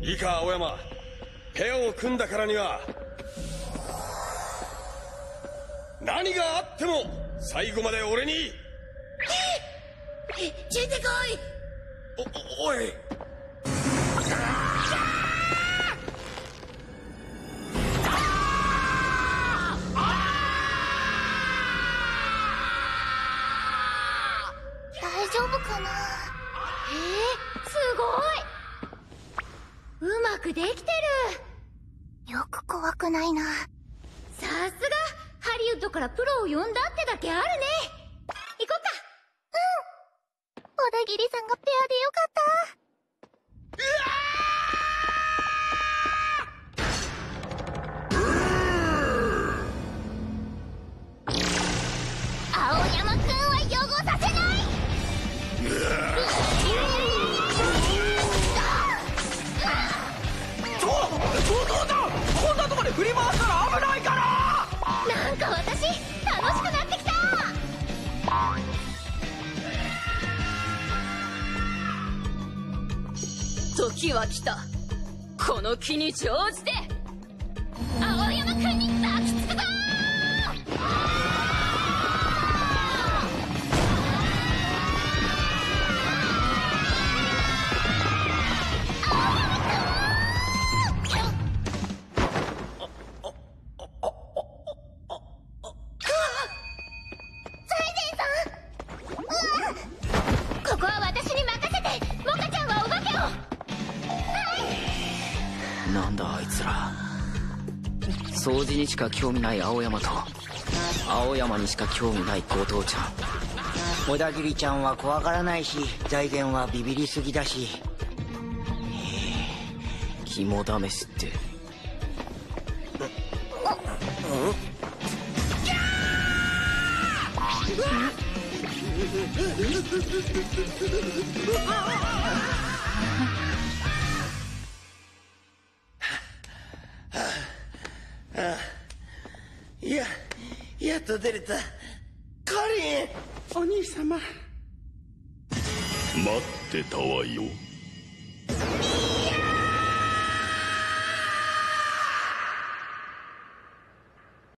いいか青山、ペアを組んだからには何があっても最後まで俺についてこい。 おい。 大丈夫かな。すごい、うまくできてる。よく怖くないな。さすがハリウッドからプロを呼んだってだけあるね。行こっか。うん、小田切さんがペアでよかった。青山くんは汚させない。 どうだ、こんなとこで振り回したら危ないから。 なんか私楽しくなってきた。 時は来た。この気に乗じて青山くんに抱きつくぞ。 ここは私に任せて。モカちゃんはお化けを。 なんだあいつら。掃除にしか興味ない青山と青山にしか興味ない後藤ちゃん。 小田切ちゃんは怖がらないし、財源はビビりすぎだし。 肝試しってやっと出れた。カリン、お兄様。 待ってたわよ。